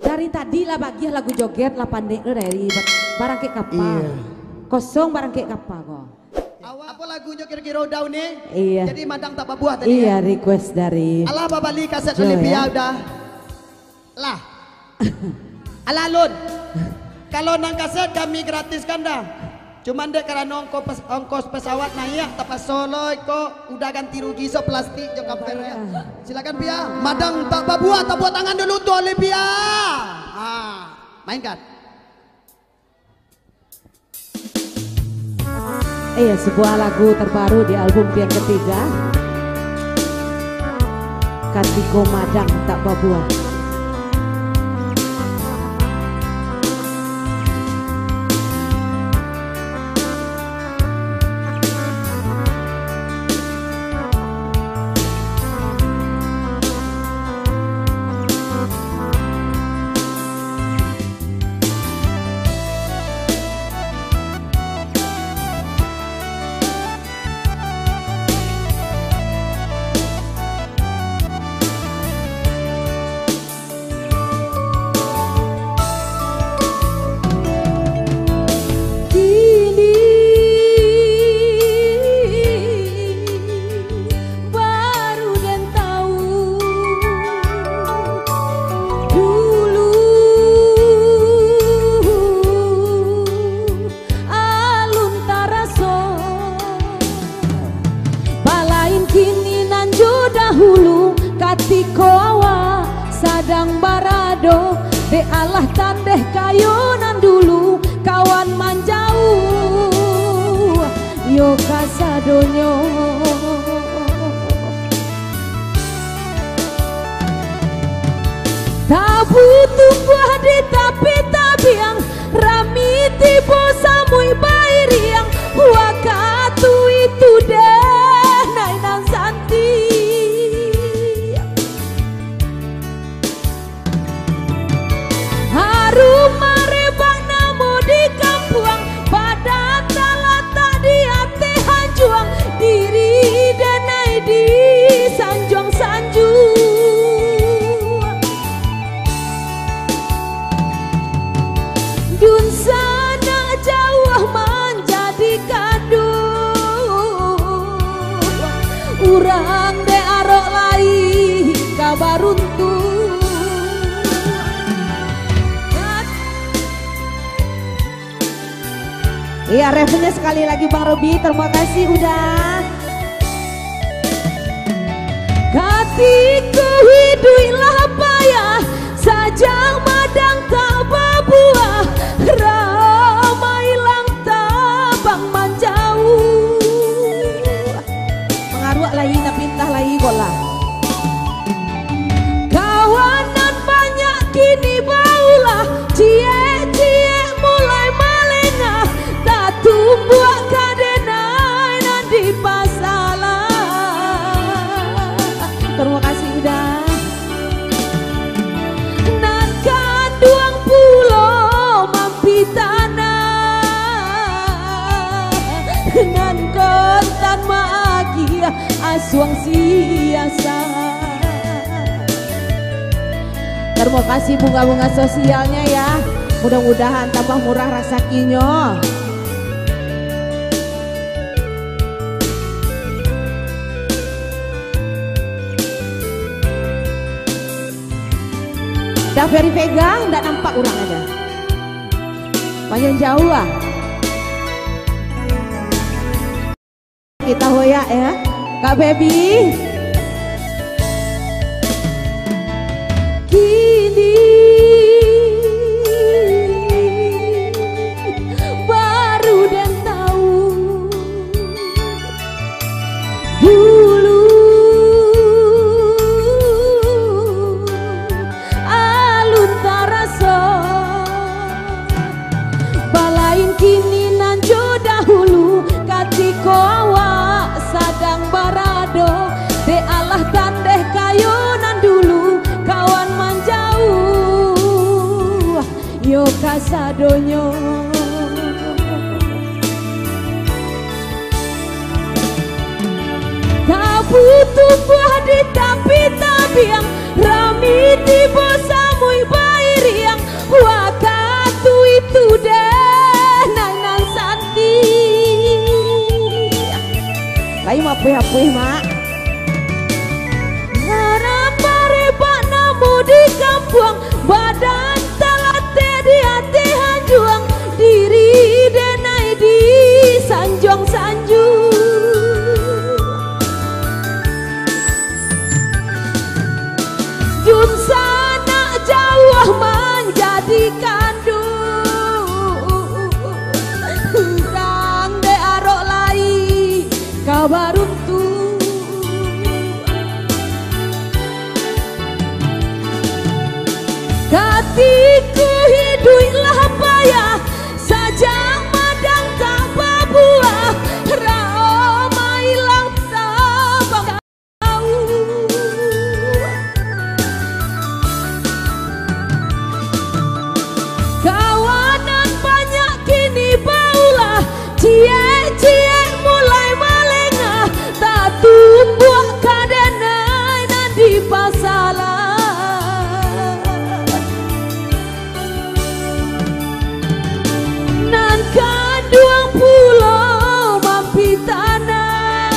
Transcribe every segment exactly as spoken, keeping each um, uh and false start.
Dari tadi lah bagian lagu joget lah pandai lo dari barang kek kapal. Iya. Kosong barang kek kapal kok. Awak apa lagunya kira-kira udah nih? Iya. Jadi madang tak buat tadi. Iya ya? request dari. Alah babali kaset Jo, Olivia ya? udah. Lah. Alah Lun. Kalau nang kaset kami gratis kan dah. Cuman dek karena ongkos, ongkos pesawat naik tapas solo kok udah ganti rugi so plastik jo kamper ya. Silakan Pia. Madang tak buat tak buat tangan dulu tuh Olivia. Ah, mainkan. Iya sebuah lagu terbaru di album yang ketiga. Katiko Madang Tak Babuah. Katiko awa sadang barado de Allah tandeh kayunan dulu kawan manjau yo kasadonyo tak butuh buah di tapi tabiang rami tibo samui bairiang wakatu itu deh nainan santi rumah rebak namo di kampuang pada talata di ate hanjuang diri danai di sanjuang sanju dun sana jauh menjadi kandung urang de arok lai kabaruntu. Iya refnya sekali lagi Bang Robi, terima kasih udah. Katiko hiduilah payah, sajang madang tak berbuah, ramai lang tabang manjau. Mengaruak lagi tapi entah lagi bola. Kawanan banyak kini baulah, cie-cie mulai malengah. Tumbuh kadenai nanti pasalah. Terima kasih udah. Nan kanduang pulau mampi tanah nan kontan magia asuang siasa. Terima kasih bunga-bunga sosialnya ya. Mudah-mudahan tambah murah rasakinya. Dah Ferry pegang, nggak nampak orang ada. Panjang jauh ah. Kita hoyak ya, Kak Baby. Kini baru dan tahu dulu. Kini nan jo dahulu katiko awak sadang barado de Allah tandeh kayunan dulu kawan manjau yo kasadonyo tak butuh buah di tapi tabiang rami tibo samui bairi buang badan talate di hati hanjuang diri denai di sanjung sanjung jun sana jauh menjadi kandung rang de arok lai kabar untung hatiku hiduplah payah sajang madang tak berbuah Roma hilang tak tahu kawanan banyak kini baulah cie-cie mulai melengah tak tumbuh kadenai dan di pasalah nan kaduang pulau mampi tanah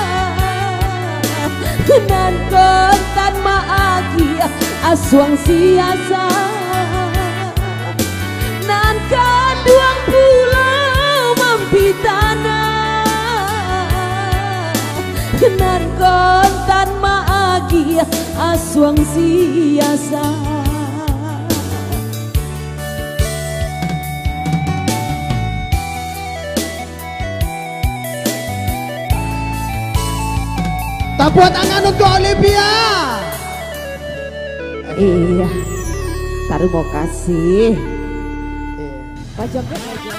nan kentan maagi aswang siasa nan kaduang pulau mampi tanah nan kentan maagi aswang siasa Tepuk tangan untuk Olivia. Iya, terima kasih. Pak Joko.